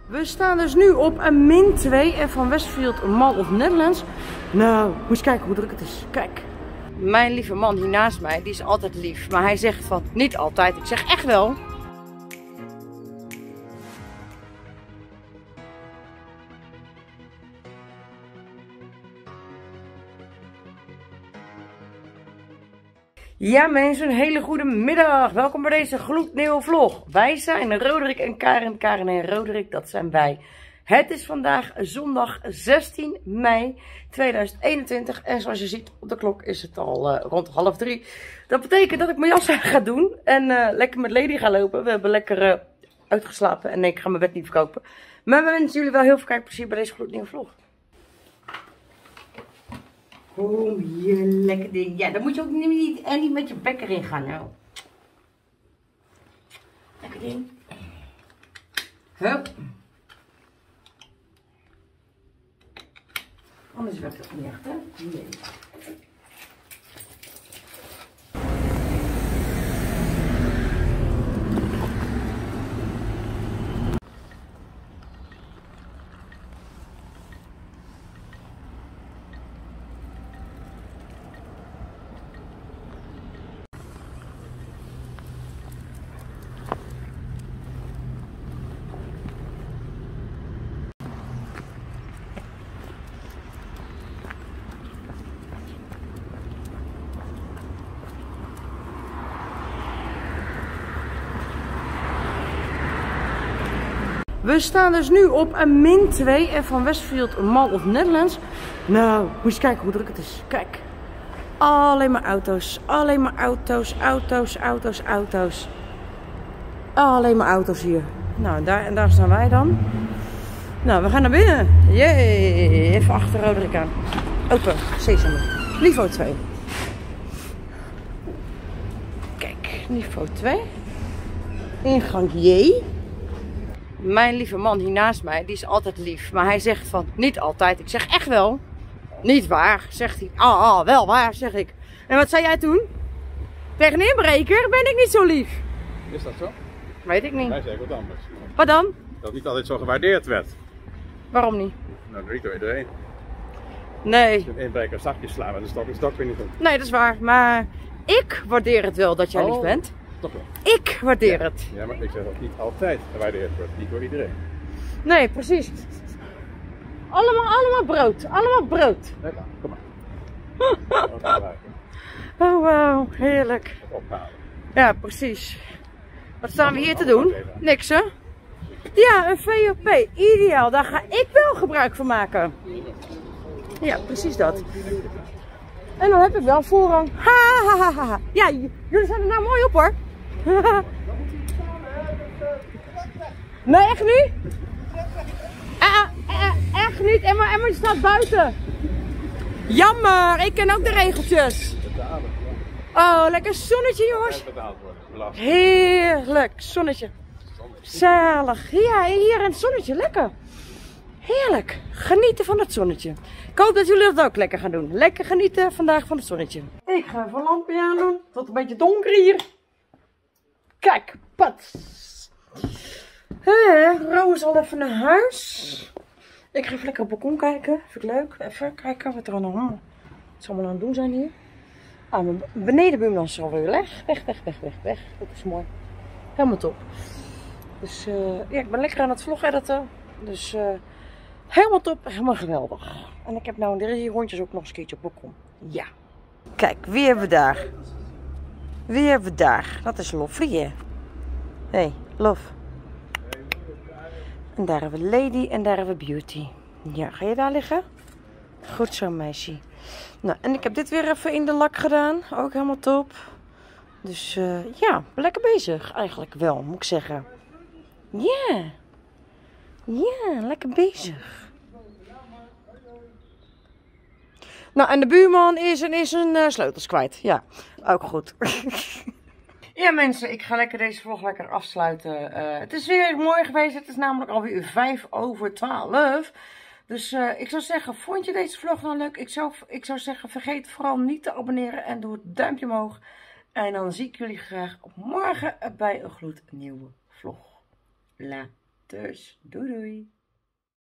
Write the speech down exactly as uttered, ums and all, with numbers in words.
We staan dus nu op een min twee en van Westfield Mall of Netherlands. Nou, moet je eens kijken hoe druk het is. Kijk. Mijn lieve man hier naast mij, die is altijd lief. Maar hij zegt van, niet altijd. Ik zeg echt wel. Ja mensen, een hele goede middag. Welkom bij deze gloednieuwe vlog. Wij zijn Roderick en Karen. Karen en Roderick, dat zijn wij. Het is vandaag zondag zestien mei tweeduizend eenentwintig. En zoals je ziet op de klok is het al uh, rond half drie. Dat betekent dat ik mijn jas aan ga doen. En uh, lekker met Lady ga lopen. We hebben lekker uh, uitgeslapen. En nee, ik ga mijn bed niet verkopen. Maar we wensen jullie wel heel veel kijkplezier bij deze gloednieuwe vlog. Kom hier, lekker ding. Ja, dan moet je ook niet, niet, en niet met je bek erin gaan, nou. Lekker ding. Hup. Anders werkt het niet echt, hè? Nee. We staan dus nu op een min twee en van Westfield Mall of Netherlands. Nou, moet je eens kijken hoe druk het is. Kijk. Alleen maar auto's. Alleen maar auto's, auto's, auto's, auto's. Alleen maar auto's hier. Nou, daar, en daar staan wij dan. Nou, we gaan naar binnen. Jee. Even achter Roderick aan. Open. Sesame. Niveau twee. Kijk, niveau twee. Ingang J. Mijn lieve man hier naast mij, die is altijd lief. Maar hij zegt van, niet altijd. Ik zeg echt wel. Niet waar, zegt hij. Ah, ah, wel waar, zeg ik. En wat zei jij toen? Tegen een inbreker ben ik niet zo lief. Is dat zo? Weet ik niet. Wij zeggen wat anders. Wat dan? Dat niet altijd zo gewaardeerd werd. Waarom niet? Nou, niet door iedereen. Nee. Een inbreker zakjes slaan met een stok is toch weer niet goed. Nee, dat is waar. Maar ik waardeer het wel dat jij oh, lief bent. Toch wel. Ik waardeer ja. het. Ja, maar ik zeg ook niet altijd gewaardeerd wordt. Niet door iedereen. Nee, precies. Allemaal, allemaal brood. Allemaal brood. Lekker, kom maar. Oh, wauw. Heerlijk. Ophalen. Ja, precies. Wat staan we hier te doen? Niks, hè? Ja, een V O P. Ideaal. Daar ga ik wel gebruik van maken. Ja, precies dat. En dan heb ik wel voorrang. Ha, ha, ha, ha. Ja, jullie zijn er nou mooi op, hoor. Nee, echt niet? Uh, uh, echt niet. Emma, Emma staat buiten. Jammer, ik ken ook de regeltjes. Oh, lekker zonnetje, jongens. Heerlijk, zonnetje. Zalig. Ja, hier in het zonnetje, lekker. Heerlijk. Genieten van het zonnetje. Ik hoop dat jullie dat ook lekker gaan doen. Lekker genieten vandaag van het zonnetje. Ik ga even een lampje aan doen. Het wordt een beetje donker hier. Kijk, pats. Hé, Ro is al even naar huis. Ik ga even lekker op het balkon kijken. Vind ik leuk. Even kijken wat er allemaal, wat ze allemaal aan het doen zijn hier. Ah, mijn benedenbuurman is alweer weg. Weg, weg, weg, weg, weg. Dat is mooi. Helemaal top. Dus uh, ja, ik ben lekker aan het vlog editen. Dus uh, helemaal top, helemaal geweldig. En ik heb nou drie rondjes ook nog eens een keertje op het balkon. Ja. Kijk, wie hebben we daar? Wie hebben we daar? Dat is Loffie, hè? Hé, hey, Lof. En daar hebben we Lady en daar hebben we Beauty. Ja, ga je daar liggen? Goed zo, meisje. Nou, en ik heb dit weer even in de lak gedaan. Ook helemaal top. Dus uh, ja, lekker bezig. Eigenlijk wel, moet ik zeggen. Ja. Ja, lekker bezig. Nou, en de buurman is, is een uh, sleutels kwijt. Ja, ook goed. Ja mensen, ik ga lekker deze vlog lekker afsluiten. Uh, het is weer mooi geweest. Het is namelijk alweer vijf over twaalf. Dus uh, ik zou zeggen, vond je deze vlog nou leuk? Ik zou, ik zou zeggen, vergeet vooral niet te abonneren en doe het duimpje omhoog. En dan zie ik jullie graag op morgen bij een gloednieuwe vlog. La. Dus, doei doei.